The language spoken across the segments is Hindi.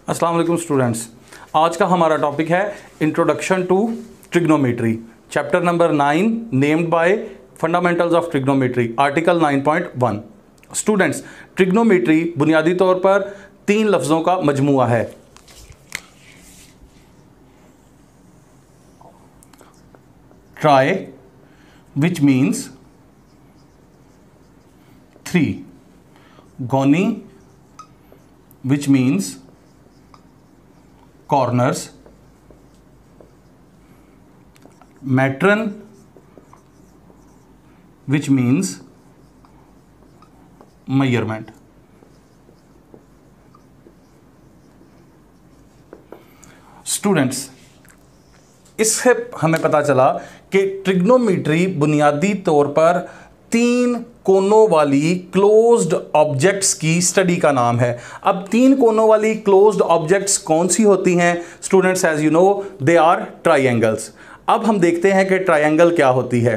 अस्सलाम वालेकुम स्टूडेंट्स। आज का हमारा टॉपिक है introduction to trigonometry, chapter number 9, named by fundamentals of trigonometry, article 9.1। Students, trigonometry बुनियादी तौर पर 3 लफ्ज़ों का मजमूआ है। ट्राई विच मीन्स 3, गोनी which means corners, matron which means measurement। Students, इससे हमें पता चला कि ट्रिग्नोमेट्री बुनियादी तौर पर 3 कोनों वाली क्लोज्ड ऑब्जेक्ट्स की स्टडी का नाम है। अब 3 कोनों वाली क्लोज्ड ऑब्जेक्ट्स कौन सी होती हैं? Students, as you know they are triangles. अब हम देखते हैं कि ट्राइंगल क्या होती है।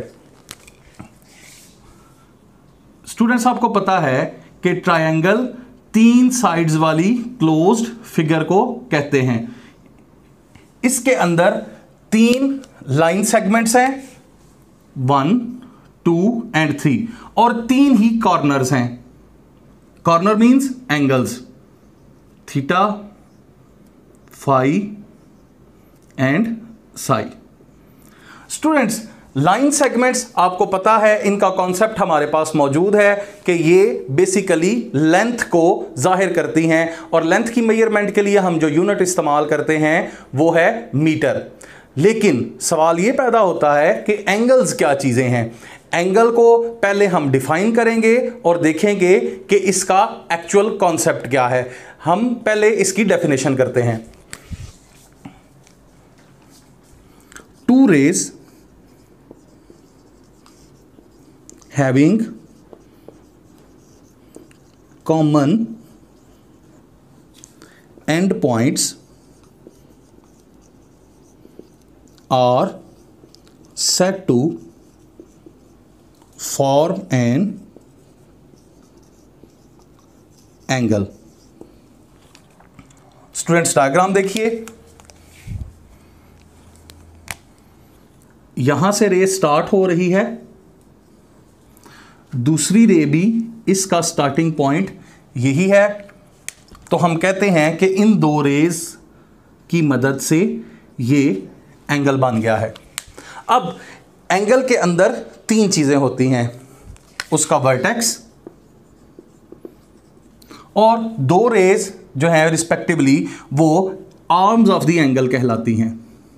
स्टूडेंट्स, आपको पता है कि ट्राइंगल 3 साइड्स वाली क्लोज्ड फिगर को कहते हैं। इसके अंदर 3 लाइन सेगमेंट्स हैं, 1, 2 एंड 3, और 3 ही कॉर्नर्स हैं। Corner means angles, theta, phi and psi. Students, line segments आपको पता है, इनका कॉन्सेप्ट हमारे पास मौजूद है कि ये बेसिकली लेंथ को जाहिर करती हैं, और लेंथ की मेजरमेंट के लिए हम जो यूनिट इस्तेमाल करते हैं वो है मीटर। लेकिन सवाल ये पैदा होता है कि एंगल्स क्या चीज़ें हैं। एंगल को पहले हम डिफाइन करेंगे और देखेंगे कि इसका एक्चुअल कॉन्सेप्ट क्या है। हम पहले इसकी डेफिनेशन करते हैं। 2 rays having common endpoints are said to form an angle। Students, diagram देखिए। यहां से रे स्टार्ट हो रही है, दूसरी रे भी इसका स्टार्टिंग पॉइंट यही है। तो हम कहते हैं कि इन 2 रेज की मदद से ये एंगल बन गया है। अब एंगल के अंदर 3 चीजें होती हैं, उसका वर्टेक्स और 2 रेज जो हैं रिस्पेक्टिवली वो आर्म्स ऑफ द एंगल कहलाती हैं।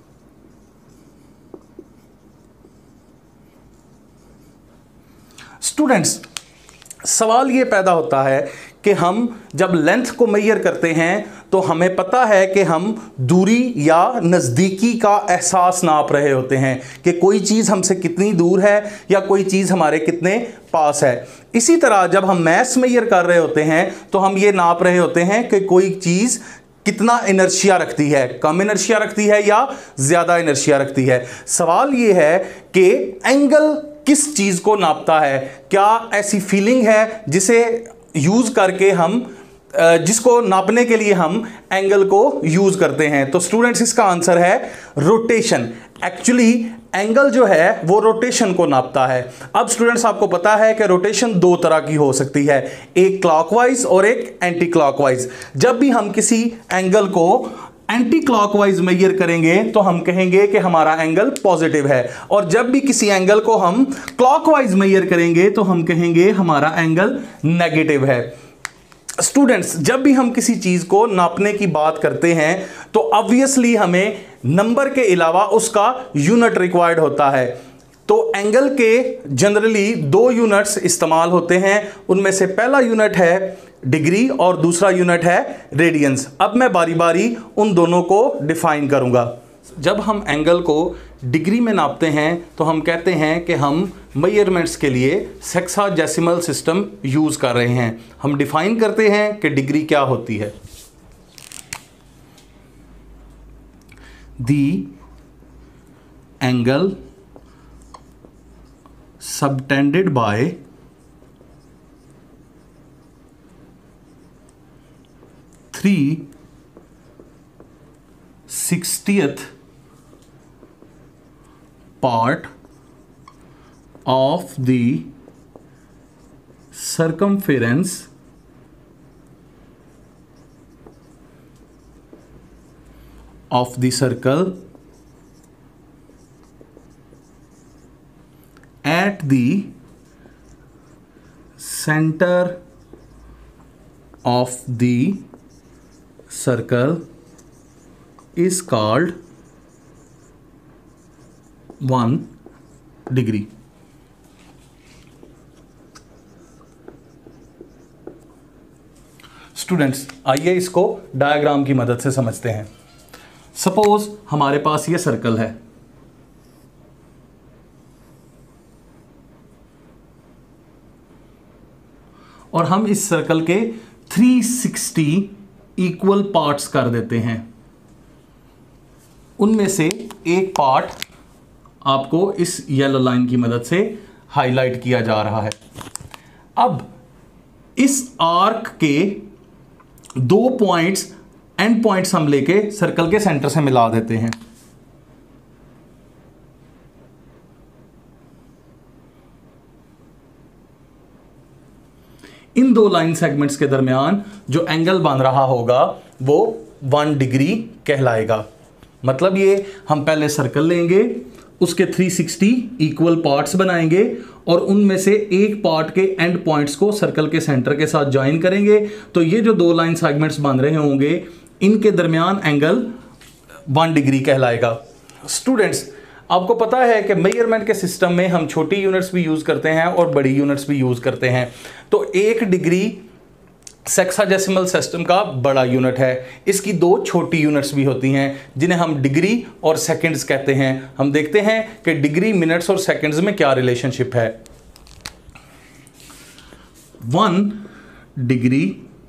स्टूडेंट्स, सवाल ये पैदा होता है कि हम जब लेंथ को मेजर करते हैं तो हमें पता है कि हम दूरी या नज़दीकी का एहसास नाप रहे होते हैं कि कोई चीज़ हमसे कितनी दूर है या कोई चीज़ हमारे कितने पास है। इसी तरह जब हम मैस मेजर कर रहे होते हैं तो हम ये नाप रहे होते हैं कि कोई चीज़ कितना इनर्शिया रखती है, कम इनर्शिया रखती है या ज़्यादा इनर्शिया रखती है। सवाल ये है कि एंगल किस चीज़ को नापता है? क्या ऐसी फीलिंग है जिसे यूज़ करके हम जिसको नापने के लिए हम एंगल को यूज़ करते हैं? तो स्टूडेंट्स, इसका आंसर है रोटेशन। एक्चुअली एंगल जो है वो रोटेशन को नापता है। अब स्टूडेंट्स, आपको पता है कि रोटेशन 2 तरह की हो सकती है, एक क्लॉकवाइज और एक एंटी क्लॉकवाइज। जब भी हम किसी एंगल को एंटी क्लॉकवाइज मेजर करेंगे तो हम कहेंगे कि हमारा एंगल पॉजिटिव है, और जब भी किसी एंगल को हम क्लॉकवाइज मेजर करेंगे तो हम कहेंगे हमारा एंगल नेगेटिव है। स्टूडेंट्स, जब भी हम किसी चीज़ को नापने की बात करते हैं तो ऑब्वियसली हमें नंबर के अलावा उसका यूनिट रिक्वायर्ड होता है। तो एंगल के जनरली 2 यूनिट्स इस्तेमाल होते हैं। उनमें से पहला यूनिट है डिग्री और दूसरा यूनिट है रेडियंस। अब मैं बारी बारी उन दोनों को डिफाइन करूंगा। जब हम एंगल को डिग्री में नापते हैं तो हम कहते हैं कि हम मेजरमेंट्स के लिए हेक्साडेसिमल सिस्टम यूज़ कर रहे हैं। हम डिफाइन करते हैं कि डिग्री क्या होती है। The angle subtended by three 60th part of the circumference of the circle at the center of the circle is called 1 degree. Students, आइए इसको डायग्राम की मदद से समझते हैं। सपोज हमारे पास ये सर्कल है और हम इस सर्कल के 360 इक्वल पार्ट्स कर देते हैं। उनमें से एक पार्ट आपको इस येलो लाइन की मदद से हाईलाइट किया जा रहा है। अब इस आर्क के 2 पॉइंट्स, एंड पॉइंट्स हम लेके सर्कल के सेंटर से मिला देते हैं। इन 2 लाइन सेगमेंट्स के दरमियान जो एंगल बन रहा होगा वो 1 डिग्री कहलाएगा। मतलब ये हम पहले सर्कल लेंगे, उसके 360 इक्वल पार्ट्स बनाएंगे और उनमें से एक पार्ट के एंड पॉइंट्स को सर्कल के सेंटर के साथ ज्वाइन करेंगे। तो ये जो 2 लाइन सेगमेंट्स बन रहे होंगे इनके दरमियान एंगल 1 डिग्री कहलाएगा। स्टूडेंट्स, आपको पता है कि मेजरमेंट के सिस्टम में हम छोटी यूनिट्स भी यूज करते हैं और बड़ी यूनिट्स भी यूज करते हैं। तो 1 डिग्री सेक्साडेसिमल सिस्टम का बड़ा यूनिट है। इसकी 2 छोटी यूनिट्स भी होती हैं जिन्हें हम डिग्री और सेकंड्स कहते हैं। हम देखते हैं कि डिग्री, मिनट्स और सेकंड्स में क्या रिलेशनशिप है। 1 degree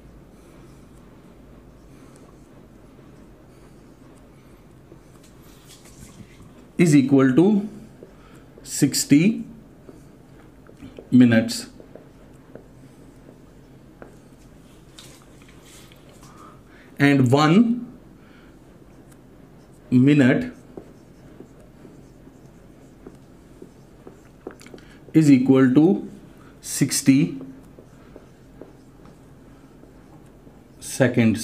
is equal to 60 minutes. And 1 minute is equal to 60 seconds.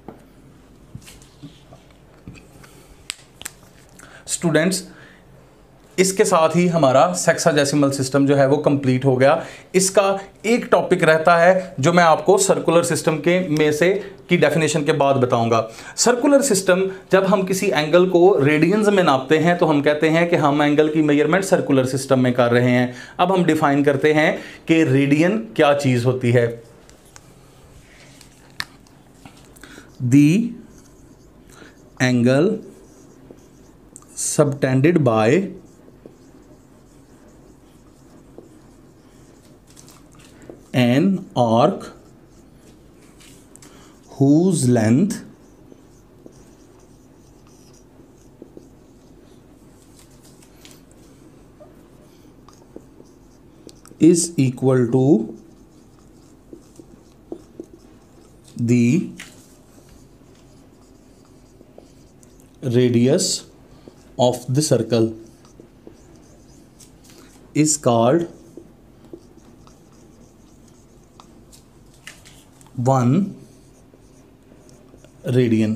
Students, इसके साथ ही हमारा सेक्साडेसिमल सिस्टम जो है वो कंप्लीट हो गया। इसका एक टॉपिक रहता है जो मैं आपको सर्कुलर सिस्टम के में से की डेफिनेशन के बाद बताऊंगा। सर्कुलर सिस्टम, जब हम किसी एंगल को रेडियंस में नापते हैं तो हम कहते हैं कि हम एंगल की मेजरमेंट सर्कुलर सिस्टम में कर रहे हैं। अब हम डिफाइन करते हैं कि रेडियन क्या चीज होती है। The angle subtended by an arc whose length is equal to the radius of the circle is called 1 radian.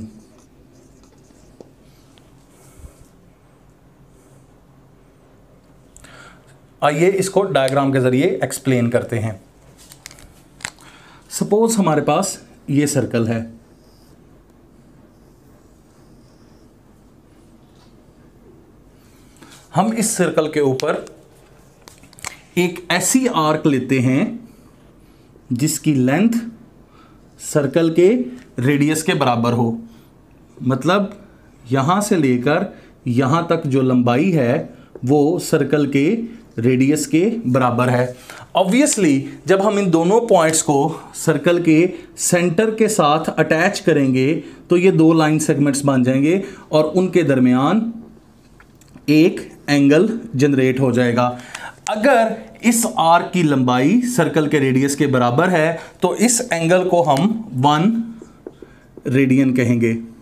आइए इसको डायग्राम के जरिए एक्सप्लेन करते हैं। सपोज हमारे पास ये सर्कल है, हम इस सर्कल के ऊपर एक ऐसी आर्क लेते हैं जिसकी लेंथ सर्कल के रेडियस के बराबर हो। मतलब यहां से लेकर यहां तक जो लंबाई है वो सर्कल के रेडियस के बराबर है। ऑब्वियसली जब हम इन दोनों पॉइंट्स को सर्कल के सेंटर के साथ अटैच करेंगे तो ये 2 लाइन सेगमेंट्स बन जाएंगे और उनके दरमियान एक एंगल जनरेट हो जाएगा। अगर इस आर्क की लंबाई सर्कल के रेडियस के बराबर है तो इस एंगल को हम 1 रेडियन कहेंगे।